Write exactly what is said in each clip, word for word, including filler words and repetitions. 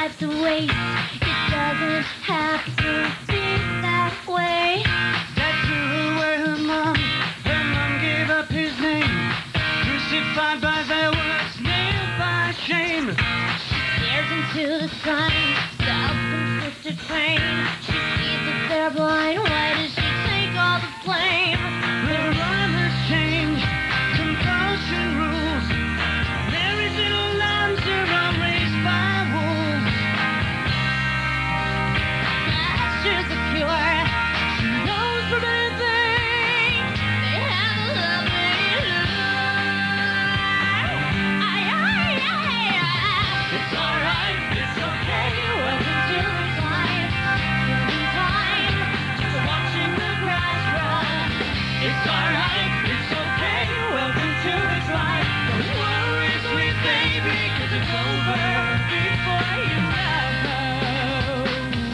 life's a waste. It doesn't have to be that way. That's the way her mom, her mom gave up his name. Crucified by their words, nailed by shame. She stares into the sun, self-inflicted pain. She sees that they're blind, why does she take all the blame? The rhyme has changed, compulsion rules. Mary's little lambs are all raised by wolves. Pastures are pure, she knows from anything. They have a lovely lure. Ay, ay, ay, ay. It's alright, it's okay, welcome to this life. Killing time, just watching the grass run. It's alright, it's okay, welcome to this life. Don't worry, sweet baby, 'cause it's over before you know.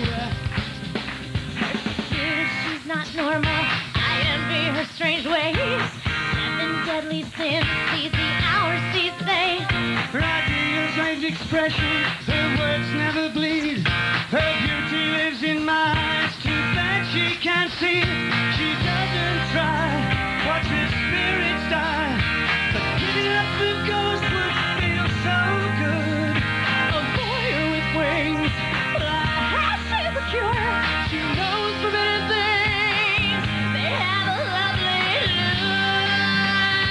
She's not normal, I envy her strange ways. Seven deadly sins, sees the hours, sees they. Her ideals raise expression, her words never bleed. Her beauty lives in my eyes, too bad she can't see. She doesn't try, watch her spirits die. But giving up the ghost would feel so good. A warrior with wings, Ah, she's a cure. she knows from anything. They have a lovely lure.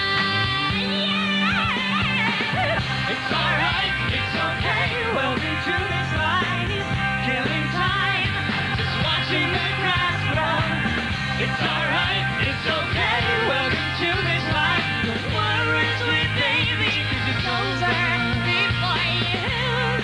Yeah. It's alright, it's okay, welcome to this life. Killing time, just watching the grass grow. It's alright, it's okay, welcome to this life. Don't worry, sweet baby, 'cause it's over Before you know.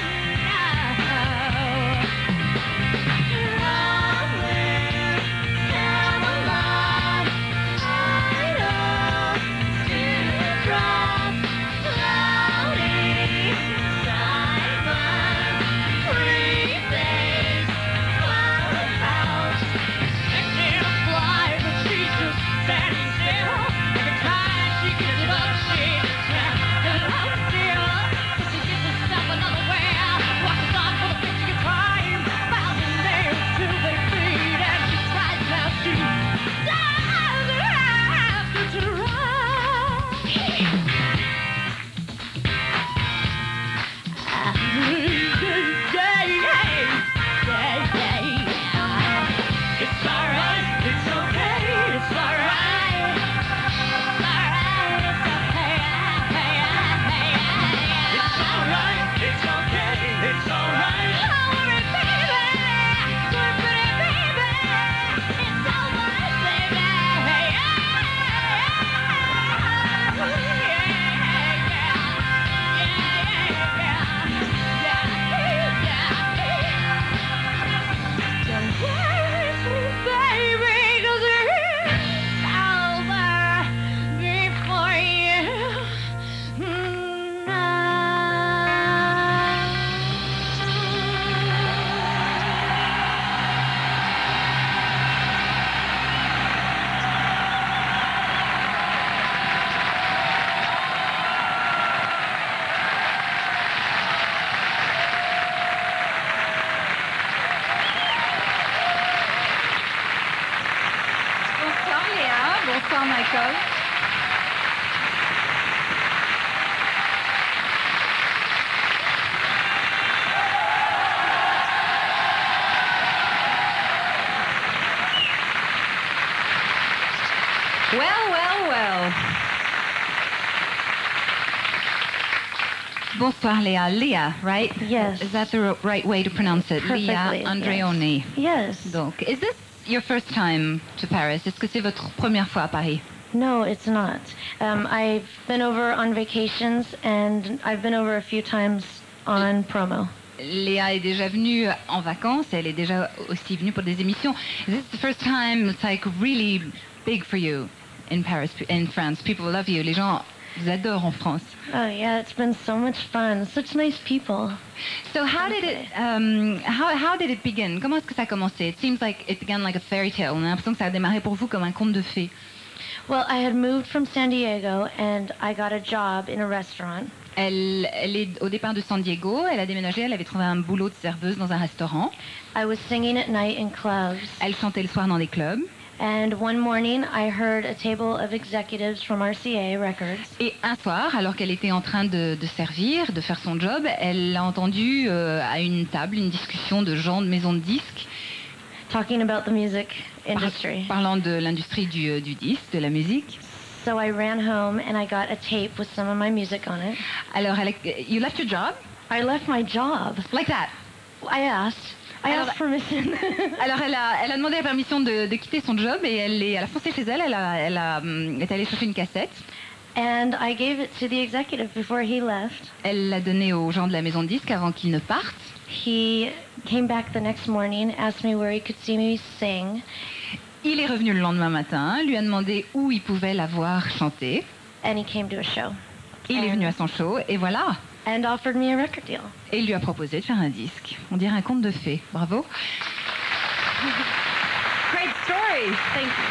Long live Camelot. I know teardrops floating, Simon, free face, flower pouch, expecting to fly, but she's just standing still. Every time she gets up, she just can't hold still. So she gets herself another way, walks on for the fiftieth time, thousand nails to their feet, and she tries now, she doesn't have to try. It's alright, it's okay, it's alright. It's alright, it's okay, it's alright. Bonsoir Léa, bonsoir Michael. Well, well, well. Bonsoir Léa. Leah, right? Yes. Is that the r- right way to pronounce it? Perfectly, Leah Andreone. Yes. Donc, is this your first time to Paris? Est-ce que c'est votre première fois à Paris? No, it's not. Um, I've been over on vacations, and I've been over a few times on promo. Léa est déjà venue en vacances. Elle est déjà aussi venue pour des émissions. Is this the first time it's like really big for you in Paris, in France? People love you. Les gens vous adorent en France. Oh yeah, it's been so much fun. Such nice people. So how did it um, how how did it begin? Comment est-ce que ça a commencé? It seems like it began like a fairy tale. On a l'impression que ça a démarré pour vous comme un conte de fées. Well, I had moved from San Diego, and I got a job in a restaurant. Elle, elle est au départ de San Diego, elle a déménagé, elle avait trouvé un boulot de serveuse dans un restaurant. I was singing at night in clubs. Elle chantait le soir dans des clubs. And one morning, I heard a table of executives from R C A Records. Et un soir, alors qu'elle était en train de, de servir, de faire son job, elle a entendu euh, à une table une discussion de gens de maisons de disques Talking about the music industry. par- parlant de l'industrie du, du disque, de la musique. So I ran home and I got a tape with some of my music on it. Alors, elle a- you left your job? I left my job. Like that. I asked. I Alors- asked permission. Alors, elle a, elle a demandé la permission de, de quitter son job et elle, est, elle a foncé chez elle, elle, a, elle a, hum, est allée chercher une cassette. And I gave it to the executive before he left. Elle l'a donnée aux gens de la maison de disques avant qu'ils ne partent. He came back the next morning, asked me where he could see me sing, Il est revenu le lendemain matin, lui a demandé où il pouvait la voir chanter. and he came to a show. Il est And- venu à son show et voilà. And offered me a record deal. Et il lui a proposé de faire un disque. On dirait un conte de fées. Bravo. Great story. Thank you.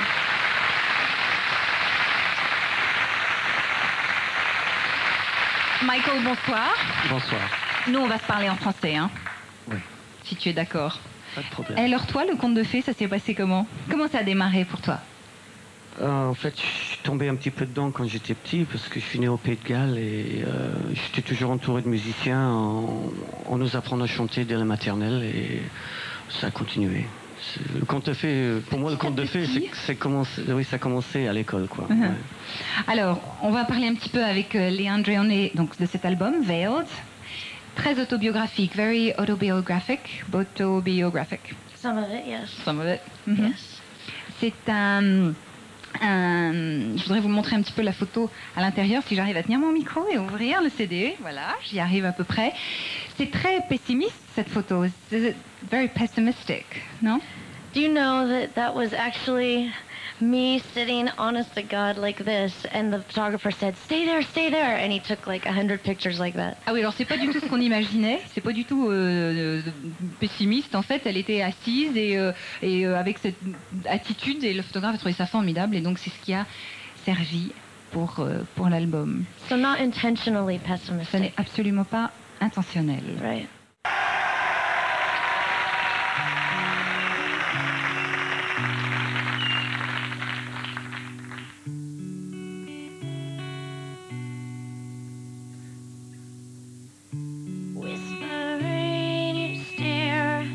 Michael, bonsoir. Bonsoir. Nous, on va se parler en français, hein, Oui, si tu es d'accord. pas de problème. Et alors toi, le conte de fées, ça s'est passé comment? Comment ça a démarré pour toi? Euh, en fait, je suis tombé un petit peu dedans quand j'étais petit parce que je suis né au Pays de Galles et euh, j'étais toujours entouré de musiciens. On, on nous apprend à chanter dès la maternelle et ça a continué. C'est- Le conte de fées, pour moi, le conte de fées, c'est, c'est commencé, oui, ça a commencé à l'école, quoi. Mhm. Ouais. Alors, on va parler un petit peu avec euh, Leah Andreone, donc de cet album, Veiled. Très autobiographique, very autobiographic, autobiographic, Some of it, yes. some of it. Mhm. Yes. C'est un, un- Je voudrais vous montrer un petit peu la photo à l'intérieur, si j'arrive à tenir mon micro et ouvrir le C D. Voilà, j'y arrive à peu près. C'est très pessimiste, cette photo. C'est very pessimistic, non? Do you know that that was actually me sitting honest to God like this, and the photographer said, "Stay there, stay there," and he took like a hundred pictures like that. Ah oui, alors c'est pas du tout ce qu'on imaginait, c'est pas du tout euh, euh, pessimiste. En fait, elle était assise et, euh, et euh, avec cette attitude, et le photographe a trouvé ça formidable, et donc c'est ce qui a servi pour, euh, pour l'album. So not intentionally Ça n'est pessimistic, absolument pas intentionnel. right? Whispering you stare,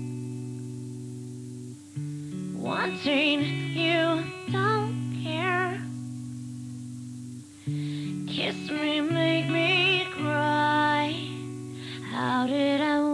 wanting you don't care. Kiss me, make me cry. How did I